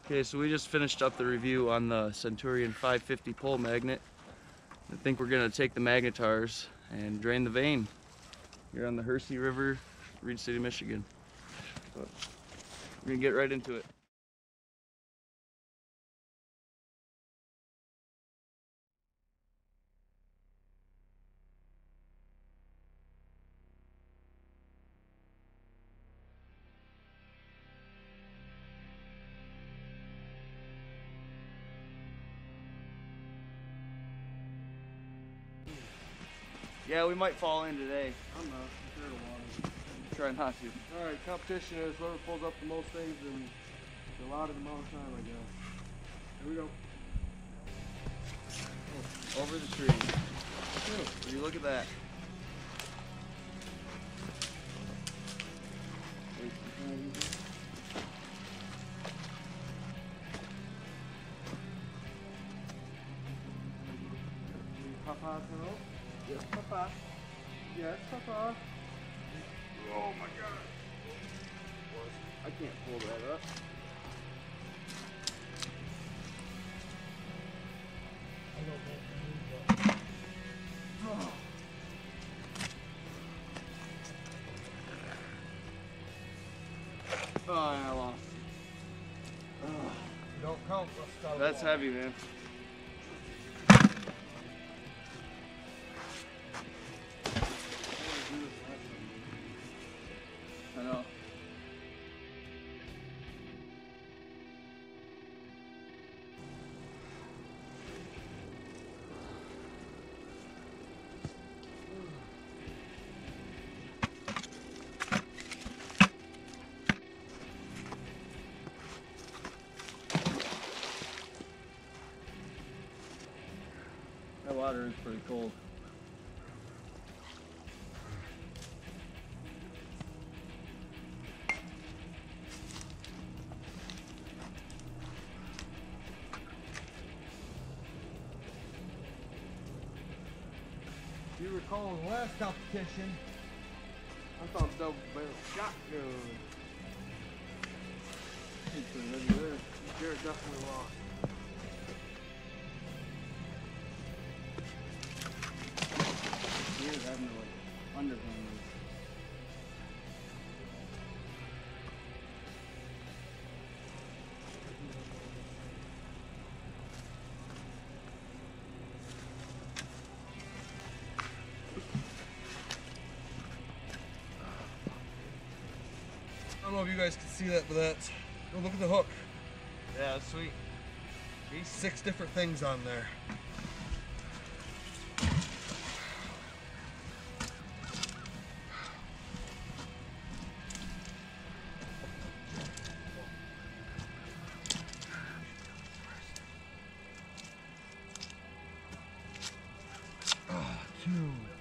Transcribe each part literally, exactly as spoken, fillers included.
Okay, so we just finished up the review on the Centurion five fifty pole magnet. I think we're gonna take the Magnetars and drain the vein here on the Hersey River, Reed City, Michigan. So we're gonna get right into it. Yeah, we might fall in today. I'm not. I'm scared of water. Try not to. Alright, competition is whoever pulls up the most things in the allotted amount of time, I guess. Here we go. Oh, over the tree. Will you look at that? Papa, hello? Yes, Papa. Yes, Papa. Oh my God. I can't pull that up. Oh. Oh, I lost. You don't count. That's heavy, man. I know. That water is pretty cold. If you recall in the last competition, I found a double barrel shotgun. It's pretty heavy there. Jared definitely lost. Here's having to like underhand these. I don't know if you guys can see that, but that's, go look at the hook. Yeah, that's sweet. These six different things on there. Oh, dude.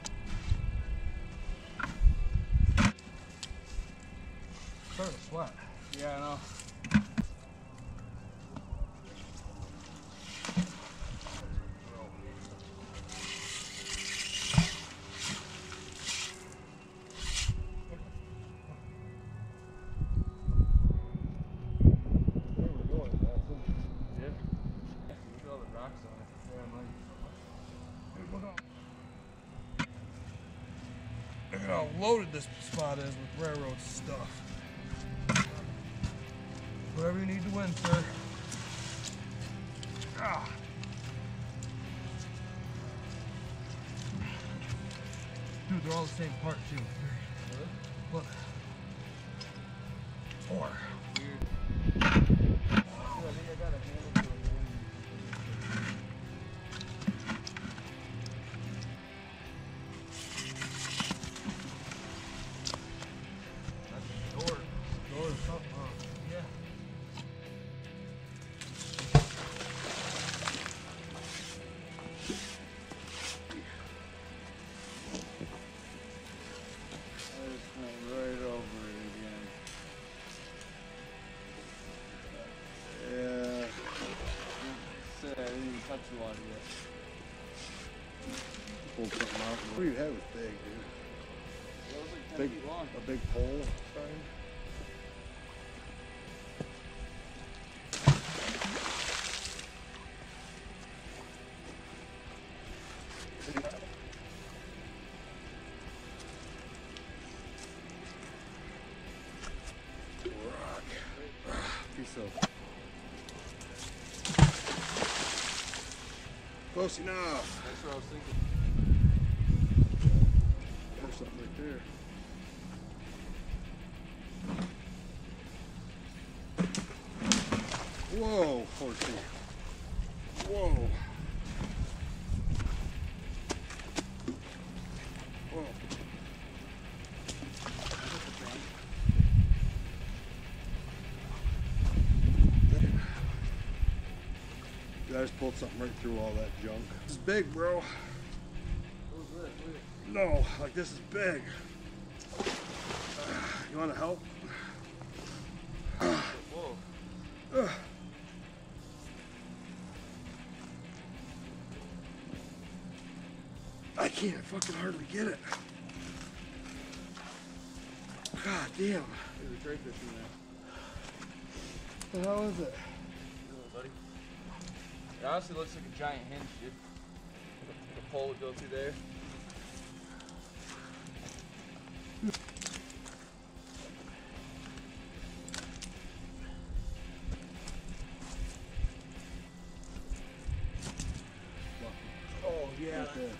Starting to sweat. Yeah, I know. Look at how loaded this spot is with railroad stuff. Whatever you need to win, sir. Ah. Dude, they're all the same part too. Look. Four. Touch the water yet. Pull something out. What do you have is big, dude? That was like ten Big, feet long. a big pole sign. Close enough. That's what I was thinking. There's something right there. Whoa, Horsey. Whoa. Whoa. I just pulled something right through all that junk. This is big, bro. No, like this is big. Uh, you want to help? Whoa. Uh. I can't fucking hardly get it. God damn. There's a crayfish in there. What the hell is it? Hello, buddy. It honestly looks like a giant hinge, dude. The pole would go through there. Oh, yeah. Right there.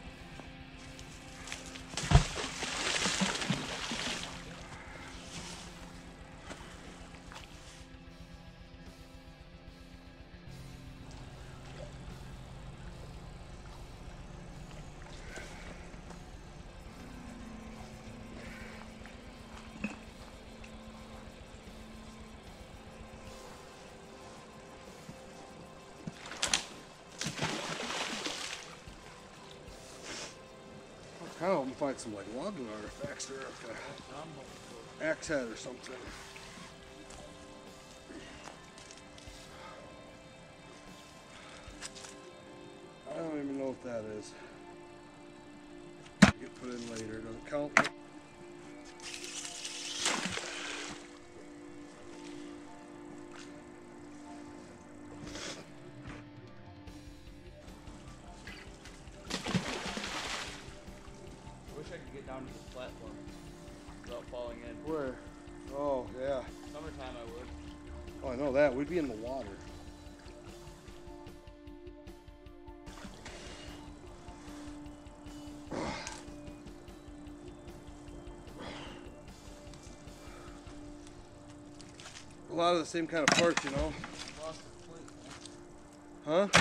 I kind of want to find some like logging artifacts there, like a axe head or something. I don't even know what that is. Get put in later. Doesn't count. Down to the platform without falling in. Where? Oh, yeah. Summertime I would. Oh, I know that. We'd be in the water. A lot of the same kind of parts, you know. Lost the plate, man. Huh?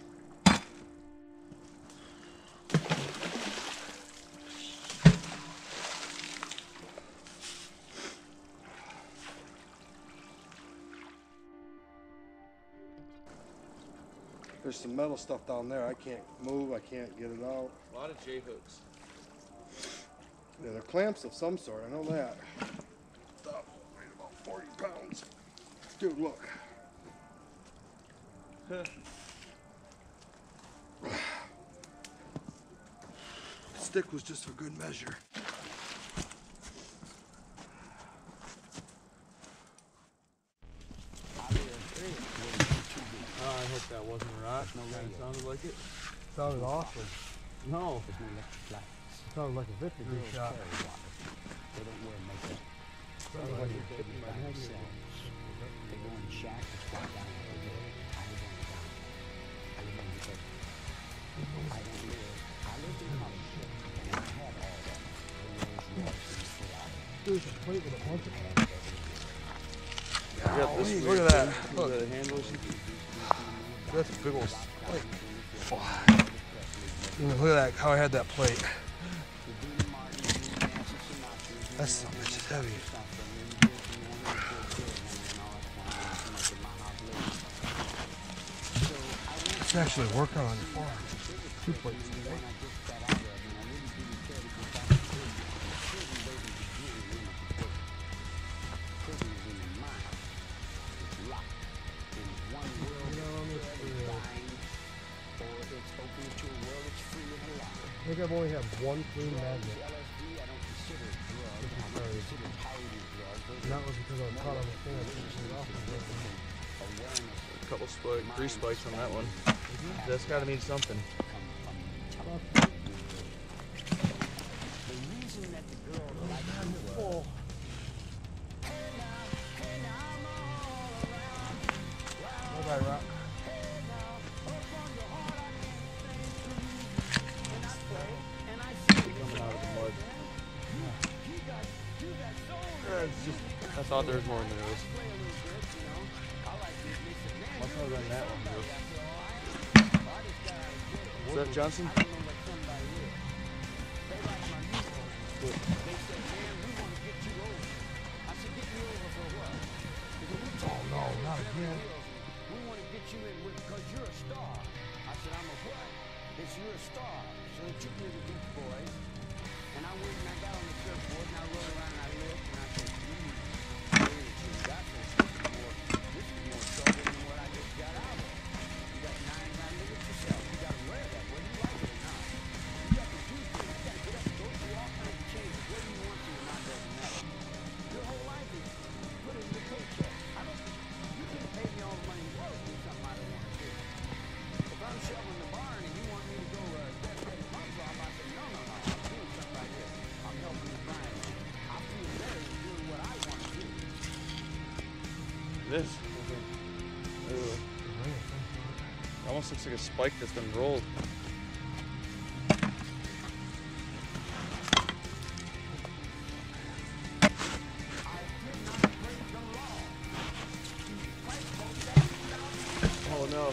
There's some metal stuff down there. I can't move. I can't get it out. A lot of J-hooks. Yeah, they're clamps of some sort. I know that. Stuff weighed about forty pounds. Dude, look. Stick was just for good measure. Oh, I hope that wasn't a rock. No, it sounded like it. Sounded awesome. No. Sounded like a fifty degree shot. They don't wear makeup. Sounded like a fifty They go in the shack and squat down and they do it. I live on the ground. I live on the bed. I don't live. I lived in college and I had all that. There's a plate with a bunch of them. Got this Look at that. Look. The handles. That's a big old plate. Oh. Look at that, how I had that plate. That son of a bitch is heavy. It's actually working on your farm. Two plates. I think I've only had one clean magnet. And that was because I was caught on the thing. I took it off. A couple spike, three spikes on that one. That's got to mean something. Oh. Bye-bye, Rock. thought there was more than there was. Much more than that one, bro. Is that Johnson? Oh no, not again. We want to get you in because you're a star. I said, I'm a what? It's you're a star. So they took me to the Beach Boys, and I went and I got on the surfboard and I rode around and I looked and I said, geez, you got this. This is more, this is more trouble than what I just got out of. You got nine, nine, look at yourself. You got to wear that whether you like it or not. You got to do things. You got to get up and go through all kinds of changes whether you want to or not, doesn't matter. Your whole life is put in your paycheck. I don't, you can pay me all the money you want to do something I don't want to do. If I'm shoveling the barn and you want me to go uh, get that plums off, I say, no, no, no, I'm doing something like this. I'm helping the grind. I feel better than doing what I want to do. This. Ooh. Almost looks like a spike that's been rolled. Oh no.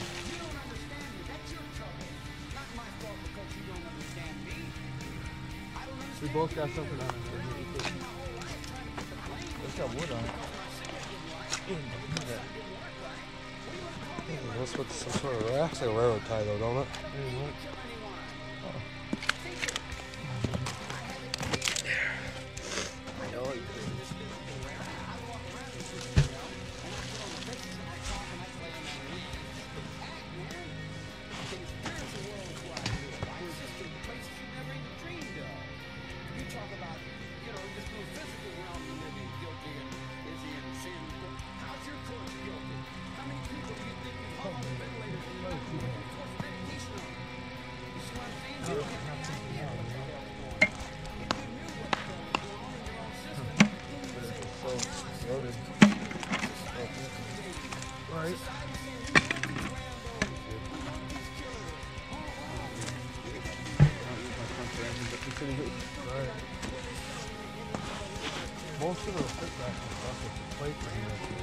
We both got something on it. It's got wood on it. That's what some sort of raft, like a railroad tie though, don't it? Right. Right. Most of those fit backs and stuff with the plate for here.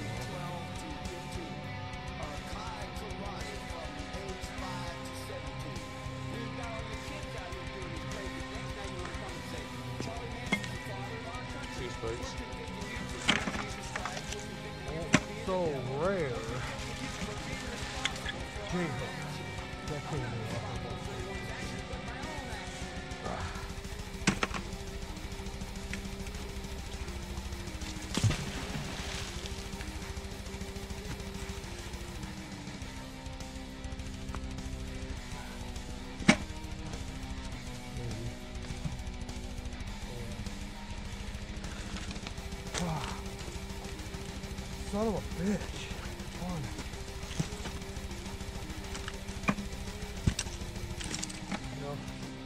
Two spikes. So rare. King. That king. Son of a bitch. Come on. You know?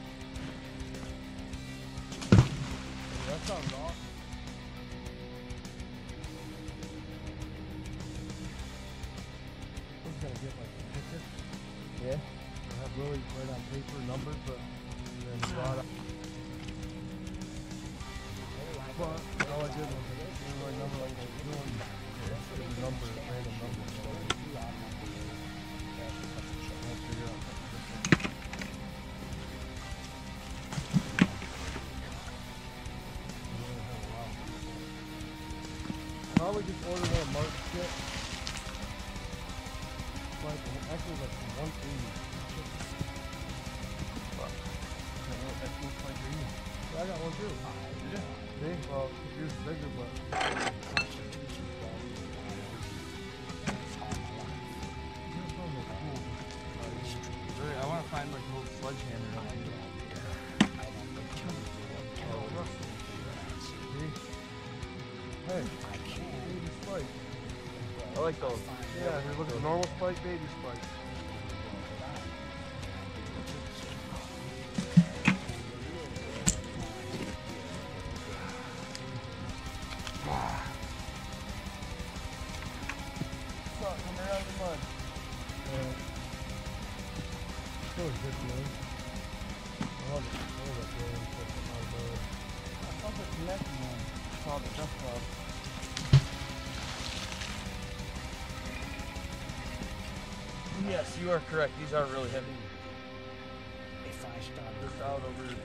That sounds awesome. I was gonna get like a picture. Yeah. I have Willie write on paper numbers, but and then brought up. But all I did was like, write number like I was doing. The number, random number. Probably just order one Mark kit. Like, actually, like one eighty. I got one too. Yeah. See? Well, yours is bigger, but. I want to find like a little sledgehammer. Hey, baby spike. I like those. Yeah, here, look at the normal spike, baby spike. Suck, come right out of the mud. Yeah. Still a good feeling. I love it. I love that feeling. I thought the connecting one. Saw the dust cloud. Yes, you are correct. These are really heavy. If I start Just out over, you know.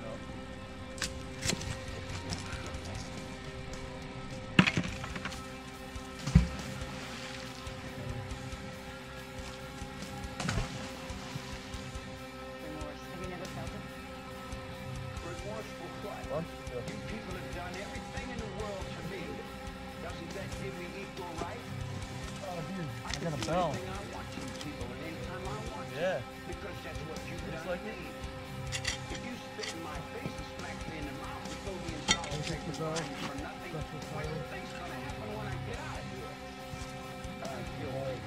Remorse. Have you never felt it? remorse for what? What? You people have done everything in the world to me. Doesn't that give me equal rights? Oh, dude, I can got a do bell. anything I want to, people, at any time I want to. Yeah. Because that's what you've Just done like to me. If you spit in my face and smack me in the mouth and throw me in solitary take the bell. confinement for nothing, Special what do you fire. think's gonna happen when I get out of here? Uh, guilty.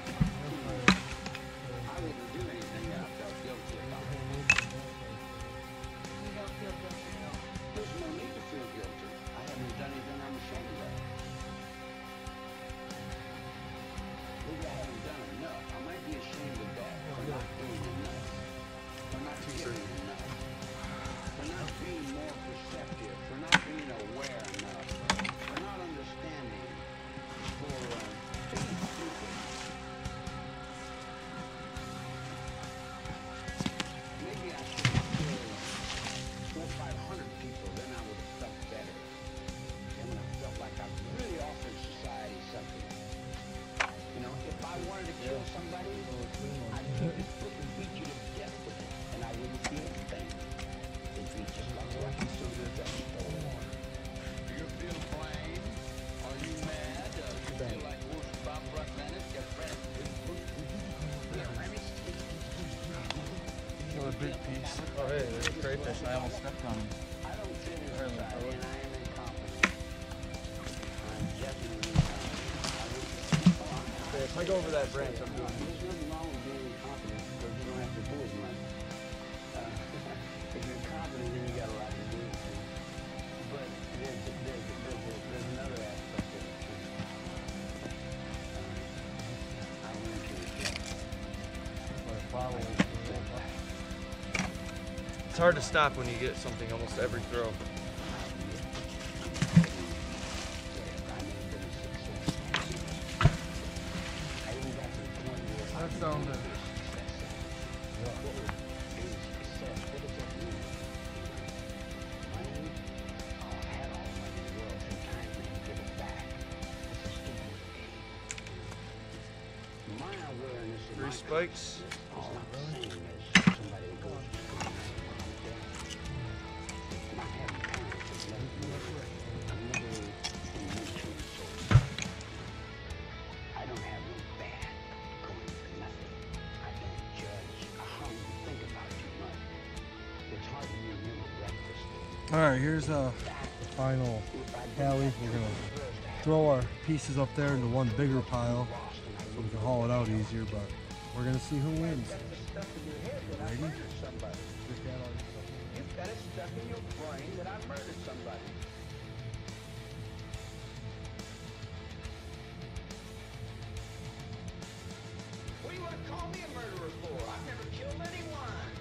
I wouldn't do anything that I felt guilty about. You don't feel guilty at all. There's no need to feel guilty. I haven't done anything I'm ashamed of. Maybe I haven't done enough. I might be ashamed of that for not doing enough. For not giving enough. For not being more perceptive. For not being aware enough. For not understanding. For uh, being stupid. Maybe I should have killed four or five hundred people, then I would have felt better. Then I felt like I really offered society something. You know, if I wanted to kill somebody, I'd take this book and beat you to death with it, and I wouldn't feel a thing. It'd be just like watching some of the storm. Do you feel blame? Are you mad? Uh, you feel like Wolf Bob Ruckmanis got friends? Yeah, Remy. Another big piece. Oh, hey, there's a crayfish. I almost stepped on him. I don't fit in society, and I am incompetent. I'm definitely incompetent. I would- Okay, if I go over that branch, I'm doing There's nothing wrong with being incompetent because you don't have to do as much. Uh, if you're competent, then you got a lot to do. But there's, there's, there's, there's another aspect of it too. Um, I learned to reject. It's hard to stop when you get something almost every throw. That sounded. Three spikes. I don't have no bad going for nothing. I don't judge. I hardly think about too much. It's hard to remember breakfast. All right, here's a final tally. We're gonna throw our pieces up there into one bigger pile so we can haul it out easier. But we're gonna see who wins. Ready? You've got it stuck in your brain that I murdered somebody. What do you want to call me a murderer for? I've never killed anyone.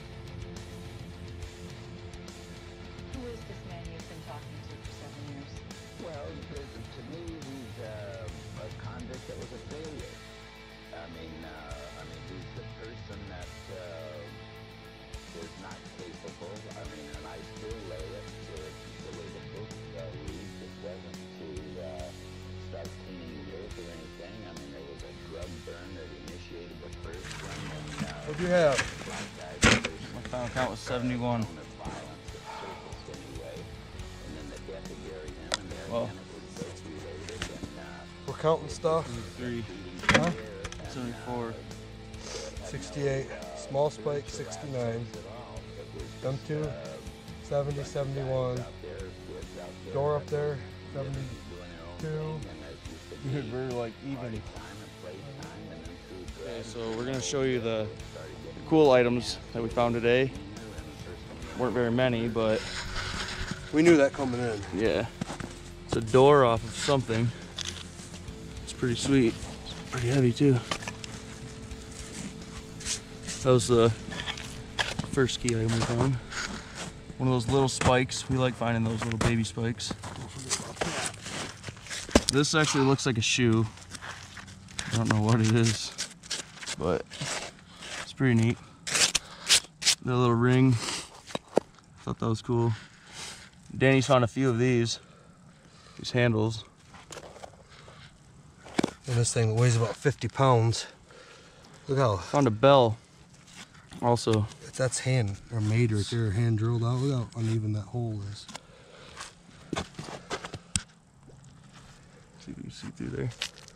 Who is this man you've been talking to for seven years? Well, to, to me, he's uh, a convict that was a failure. I mean, uh, I mean, he's the person that uh, was not capable. I mean, and I still lay it to the way the book uh, reads. It wasn't to uh, start cleaning the earth or anything. I mean, there was a drug burn that initiated the first one. And, uh, What do you have? black guys, the first My final count was seventy-one. one of violence that surfaced anyway. And then the death of Gary Hammond there. Well. Again, it was both related. And, uh, We're counting stuff. Three, Huh? seventy-four. sixty-eight. Small spike, sixty-nine. Them two, seventy, seventy-one. Door up there, seventy-two. Dude, we're like even. Okay, so we're gonna show you the cool items that we found today. Weren't very many, but We knew that coming in. yeah. It's a door off of something. It's pretty sweet. It's pretty heavy too. That was the first key item we found. One of those little spikes. We like finding those little baby spikes. This actually looks like a shoe. I don't know what it is. but it's pretty neat. The little ring, thought that was cool. Danny's found a few of these, these handles. And this thing weighs about fifty pounds. Look how Found a bell also. that's hand or made right there, hand drilled out. Look how uneven that hole is. See if you can see through there.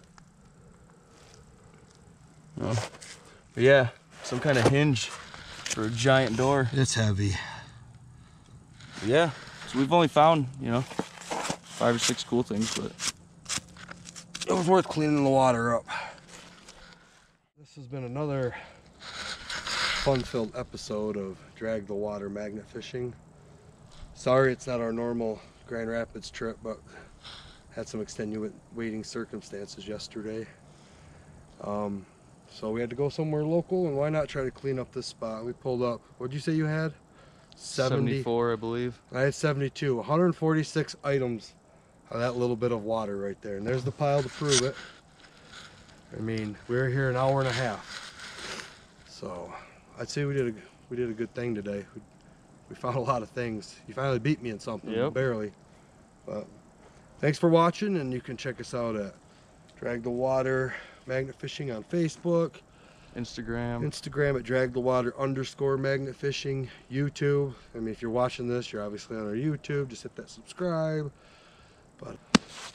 No. But yeah, some kind of hinge for a giant door. It's heavy. But yeah, so we've only found, you know, five or six cool things, but It was worth cleaning the water up. This has been another fun-filled episode of Drag the Water magnet fishing. Sorry it's not our normal Grand Rapids trip, but had some extenuating circumstances yesterday. Um, so we had to go somewhere local, and why not try to clean up this spot? We pulled up, what'd you say you had? seventy? seventy-four, I believe. I had seventy-two, one hundred forty-six items of that little bit of water right there. And there's the pile to prove it. I mean, we were here an hour and a half. So I'd say we did a, we did a good thing today. We, we found a lot of things. You finally beat me in something, Yep. barely. But thanks for watching, and you can check us out at Drag the Water Magnet Fishing on Facebook, Instagram. Instagram at Drag the Water underscore Magnet Fishing, YouTube. I mean, if you're watching this, you're obviously on our YouTube. Just hit that subscribe. But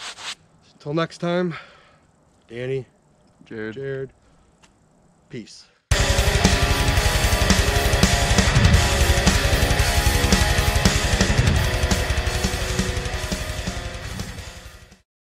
until next time, Danny, Jared. Jared, peace.